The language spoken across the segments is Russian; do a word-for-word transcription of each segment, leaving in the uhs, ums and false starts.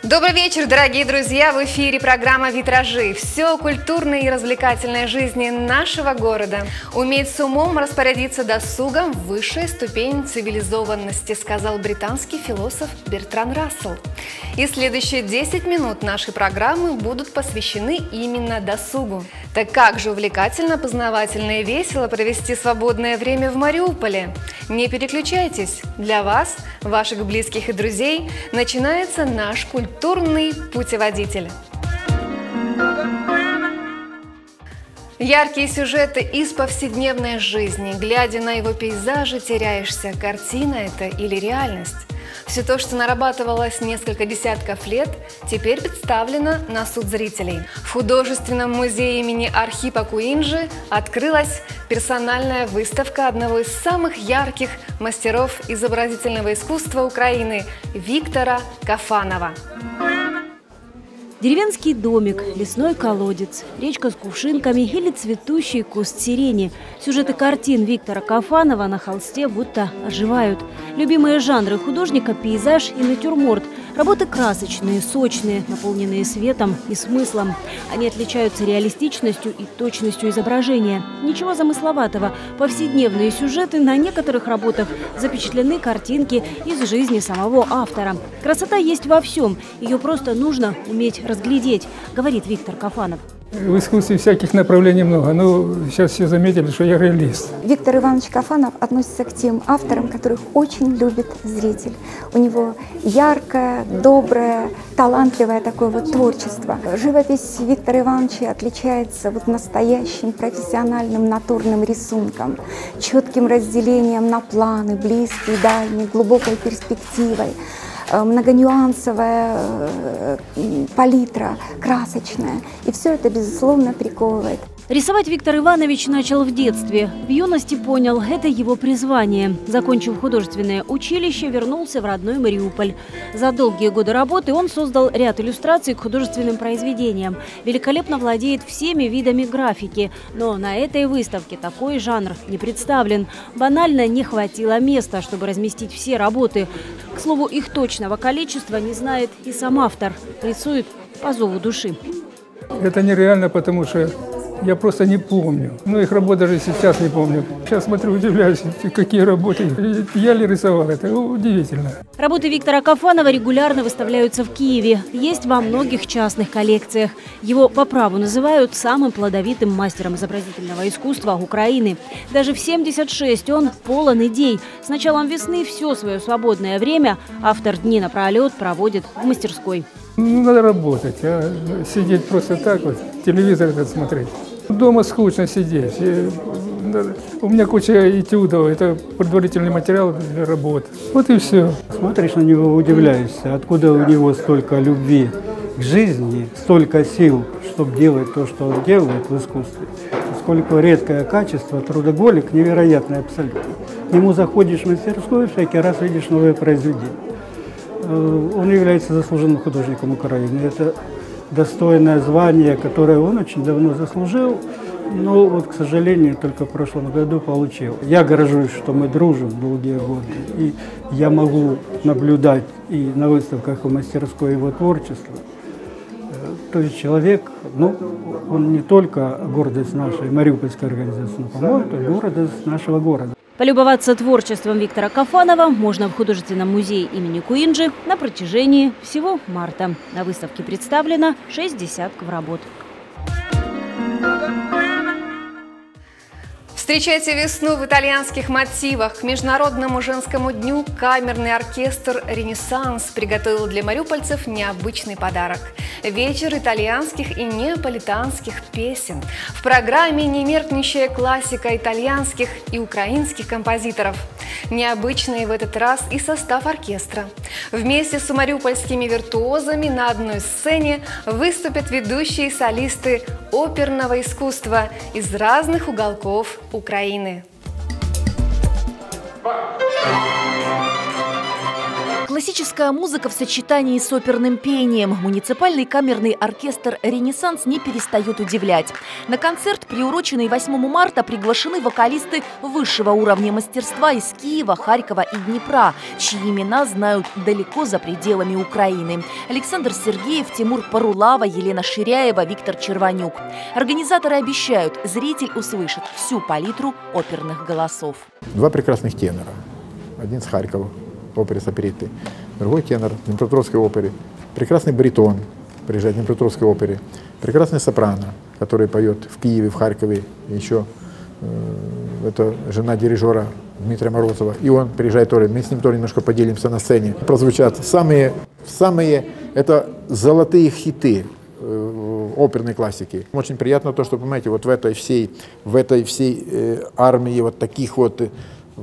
Добрый вечер, дорогие друзья! В эфире программа «Витражи». Все о культурной и развлекательной жизни нашего города. Уметь с умом распорядиться досугом – высшая ступень цивилизованности, сказал британский философ Бертран Рассел. И следующие десять минут нашей программы будут посвящены именно досугу. Так как же увлекательно, познавательно и весело провести свободное время в Мариуполе? Не переключайтесь! Для вас, ваших близких и друзей, начинается наш культурный Культурный путеводитель. Яркие сюжеты из повседневной жизни. Глядя на его пейзажи, теряешься, картина это или реальность. Все то, что нарабатывалось несколько десятков лет, теперь представлено на суд зрителей. В художественном музее имени Архипа Куинджи открылась персональная выставка одного из самых ярких мастеров изобразительного искусства Украины – Виктора Кафанова. Деревенский домик, лесной колодец, речка с кувшинками или цветущий куст сирени. Сюжеты картин Виктора Кафанова на холсте будто оживают. Любимые жанры художника – пейзаж и натюрморт. Работы красочные, сочные, наполненные светом и смыслом. Они отличаются реалистичностью и точностью изображения. Ничего замысловатого. Повседневные сюжеты на некоторых работах запечатлены картинки из жизни самого автора. Красота есть во всем. Ее просто нужно уметь разглядеть, говорит Виктор Кафанов. В искусстве всяких направлений много, но сейчас все заметили, что я реалист. Виктор Иванович Кафанов относится к тем авторам, которых очень любит зритель. У него яркое, доброе, талантливое такое вот творчество. Живопись Виктора Ивановича отличается вот настоящим профессиональным натурным рисунком, четким разделением на планы, близкие, дальние, глубокой перспективой. Многонюансовая палитра, красочная. И все это, безусловно, приковывает. Рисовать Виктор Иванович начал в детстве. В юности понял – это его призвание. Закончив художественное училище, вернулся в родной Мариуполь. За долгие годы работы он создал ряд иллюстраций к художественным произведениям. Великолепно владеет всеми видами графики. Но на этой выставке такой жанр не представлен. Банально не хватило места, чтобы разместить все работы. К слову, их точного количества не знает и сам автор. Рисует по зову души. Это нереально, потому что я просто не помню. Ну, их работ даже сейчас не помню. Сейчас смотрю, удивляюсь, какие работы. Я ли рисовал? Это удивительно. Работы Виктора Кафанова регулярно выставляются в Киеве. Есть во многих частных коллекциях. Его по праву называют самым плодовитым мастером изобразительного искусства Украины. Даже в семьдесят шесть он полон идей. С началом весны все свое свободное время автор дни напролет проводит в мастерской. Ну, надо работать, а сидеть просто так вот, телевизор этот смотреть. Дома скучно сидеть. И, у меня куча этюдов, это предварительный материал для работы. Вот и все. Смотришь на него, удивляешься, откуда у него столько любви к жизни, столько сил, чтобы делать то, что он делает в искусстве. Сколько редкое качество, трудоголик невероятный абсолютно. К нему заходишь в мастерскую, всякий раз видишь новое произведение. Он является заслуженным художником Украины. Это достойное звание, которое он очень давно заслужил, но, вот, к сожалению, только в прошлом году получил. Я горжусь, что мы дружим долгие годы, и я могу наблюдать и на выставках, и в мастерской его творчество. То есть человек, ну, он не только гордость нашей мариупольской организации, но, по-моему, это гордость нашего города. Полюбоваться творчеством Виктора Кафанова можно в художественном музее имени Куинджи на протяжении всего марта. На выставке представлено шесть десятков работ. Встречайте весну в итальянских мотивах. К Международному женскому дню камерный оркестр «Ренессанс» приготовил для мариупольцев необычный подарок – вечер итальянских и неаполитанских песен. В программе немеркнущая классика итальянских и украинских композиторов. Необычный в этот раз и состав оркестра. Вместе с мариупольскими виртуозами на одной сцене выступят ведущие солисты оперного искусства из разных уголков Украины. Классическая музыка в сочетании с оперным пением. Муниципальный камерный оркестр «Ренессанс» не перестает удивлять. На концерт, приуроченный восьмому марта, приглашены вокалисты высшего уровня мастерства из Киева, Харькова и Днепра, чьи имена знают далеко за пределами Украины. Александр Сергеев, Тимур Парулава, Елена Ширяева, Виктор Червонюк. Организаторы обещают, зритель услышит всю палитру оперных голосов. Два прекрасных тенора. Один с Харькова, оперы с опереттой, другой тенор в Днепропетровской опере. Прекрасный баритон приезжает в Днепропетровской опере. Прекрасный сопрано, который поет в Киеве, в Харькове. Еще э, это жена дирижера Дмитрия Морозова. И он приезжает тоже. Мы с ним тоже немножко поделимся на сцене. Прозвучат самые, самые это золотые хиты э, оперной классики. Очень приятно то, что, понимаете, вот в этой всей, в этой всей э, армии вот таких вот э,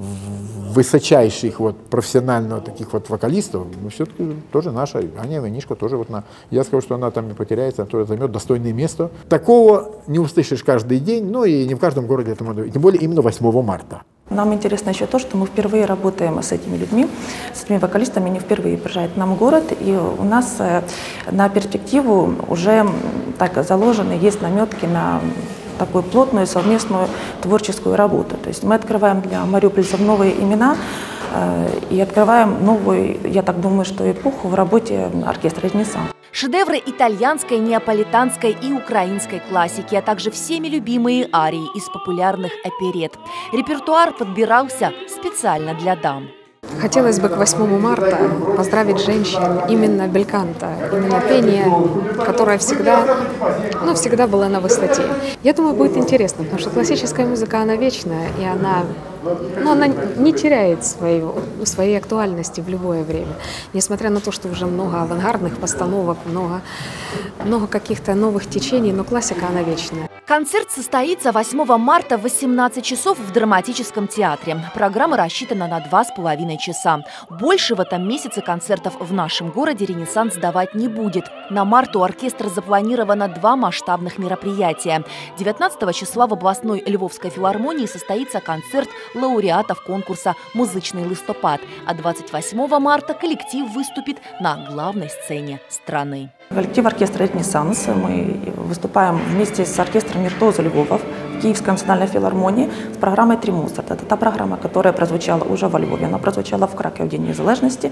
высочайших вот профессиональных таких вот вокалистов, ну, все-таки тоже наша Аня Иванишко тоже вот на, я скажу, что она там не потеряется, она тоже займет достойное место. Такого не услышишь каждый день, ну и не в каждом городе это можно, тем более именно восьмого марта. Нам интересно еще то, что мы впервые работаем с этими людьми, с этими вокалистами, они впервые приезжают к нам в город, и у нас на перспективу уже так заложены, есть наметки на такую плотную совместную творческую работу. То есть мы открываем для мариупольцев новые имена э, и открываем новую, я так думаю, что эпоху в работе оркестра «Ренессанс». Шедевры итальянской, неаполитанской и украинской классики, а также всеми любимые арии из популярных оперет. Репертуар подбирался специально для дам. Хотелось бы к восьмому марта поздравить женщин именно бельканто, именно пение, которое всегда, ну, всегда было на высоте. Я думаю, будет интересно, потому что классическая музыка, она вечная, и она, ну, она не теряет свою, своей актуальности в любое время. Несмотря на то, что уже много авангардных постановок, много, много каких-то новых течений, но классика, она вечная. Концерт состоится восьмого марта в восемнадцать часов в Драматическом театре. Программа рассчитана на два с половиной часа. Больше в этом месяце концертов в нашем городе «Ренессанс» давать не будет. На март у оркестра запланировано два масштабных мероприятия. девятнадцатого числа в областной Львовской филармонии состоится концерт лауреатов конкурса «Музычный листопад», а двадцать восьмого марта коллектив выступит на главной сцене страны. Коллектив оркестра «Ренессанс». Мы выступаем вместе с оркестром «Миртоза» Львова в Киевской национальной филармонии с программой «Три Моцарта». Это та программа, которая прозвучала уже во Львове, она прозвучала в Кракове в День незалежности.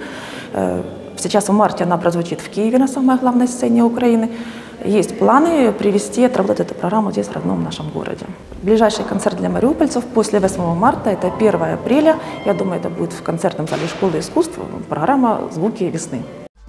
Сейчас в марте она прозвучит в Киеве на самой главной сцене Украины. Есть планы привести, отработать эту программу здесь, в родном нашем городе. Ближайший концерт для мариупольцев после восьмого марта, это первого апреля. Я думаю, это будет в концертном зале школы искусств, программа «Звуки весны».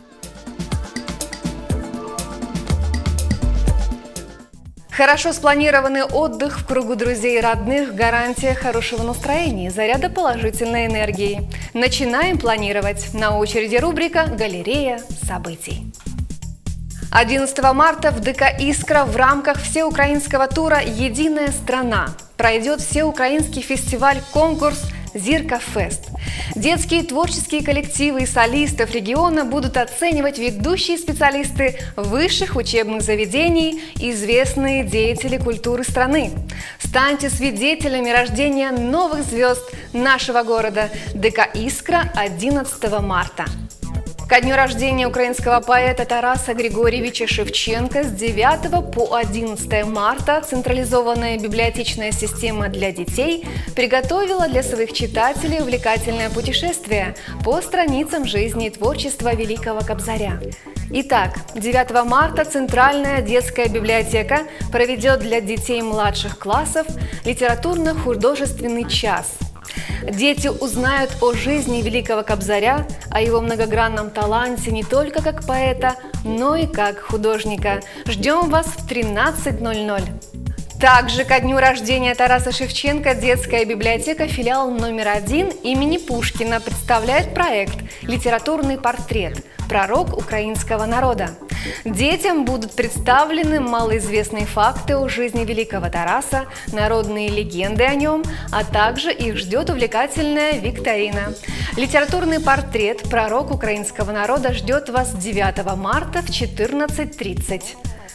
Хорошо спланированный отдых в кругу друзей и родных – гарантия хорошего настроения и заряда положительной энергии. Начинаем планировать. На очереди рубрика «Галерея событий». одиннадцатого марта в ДК «Искра» в рамках всеукраинского тура «Единая страна» пройдет всеукраинский фестиваль-конкурс «Зирка Фест». Детские творческие коллективы и солистов региона будут оценивать ведущие специалисты высших учебных заведений и известные деятели культуры страны. Станьте свидетелями рождения новых звезд нашего города. ДК «Искра» одиннадцатого марта. Ко дню рождения украинского поэта Тараса Григорьевича Шевченко с девятого по одиннадцатое марта централизованная библиотечная система для детей приготовила для своих читателей увлекательное путешествие по страницам жизни и творчества великого Кобзаря. Итак, девятого марта Центральная детская библиотека проведет для детей младших классов литературно-художественный час. Дети узнают о жизни великого Кобзаря, о его многогранном таланте не только как поэта, но и как художника. Ждем вас в тринадцать ноль ноль. Также ко дню рождения Тараса Шевченко детская библиотека филиал номер один имени Пушкина представляет проект «Литературный портрет. Пророк украинского народа». Детям будут представлены малоизвестные факты о жизни великого Тараса, народные легенды о нем, а также их ждет увлекательная викторина. Литературный портрет «Пророк украинского народа» ждет вас девятого марта в четырнадцать тридцать.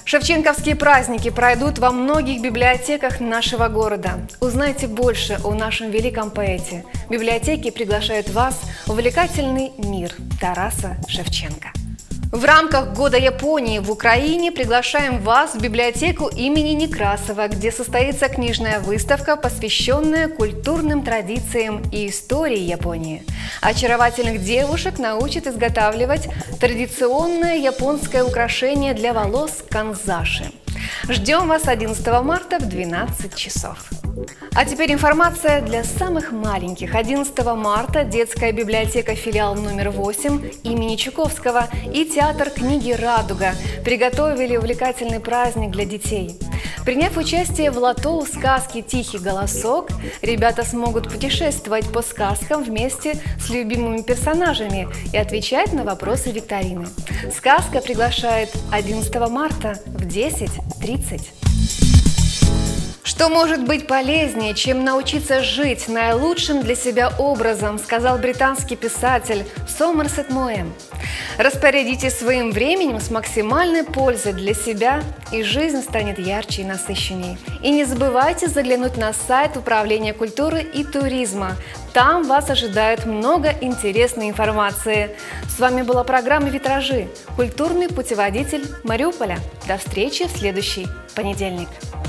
Шевченковские праздники пройдут во многих библиотеках нашего города. Узнайте больше о нашем великом поэте. Библиотеки приглашают вас в увлекательный мир Тараса Шевченко. В рамках Года Японии в Украине приглашаем вас в библиотеку имени Некрасова, где состоится книжная выставка, посвященная культурным традициям и истории Японии. Очаровательных девушек научат изготавливать традиционное японское украшение для волос канзаши. Ждем вас одиннадцатого марта в двенадцать часов. А теперь информация для самых маленьких. одиннадцатого марта детская библиотека филиал номер восемь имени Чуковского и театр книги «Радуга» приготовили увлекательный праздник для детей. Приняв участие в лото сказки «Тихий голосок», ребята смогут путешествовать по сказкам вместе с любимыми персонажами и отвечать на вопросы викторины. Сказка приглашает одиннадцатого марта в десять тридцать. Что может быть полезнее, чем научиться жить наилучшим для себя образом, сказал британский писатель Сомерсет Моэм. Распорядитесь своим временем с максимальной пользой для себя, и жизнь станет ярче и насыщенней. И не забывайте заглянуть на сайт Управления культуры и туризма. Там вас ожидает много интересной информации. С вами была программа «Витражи», культурный путеводитель Мариуполя. До встречи в следующий понедельник.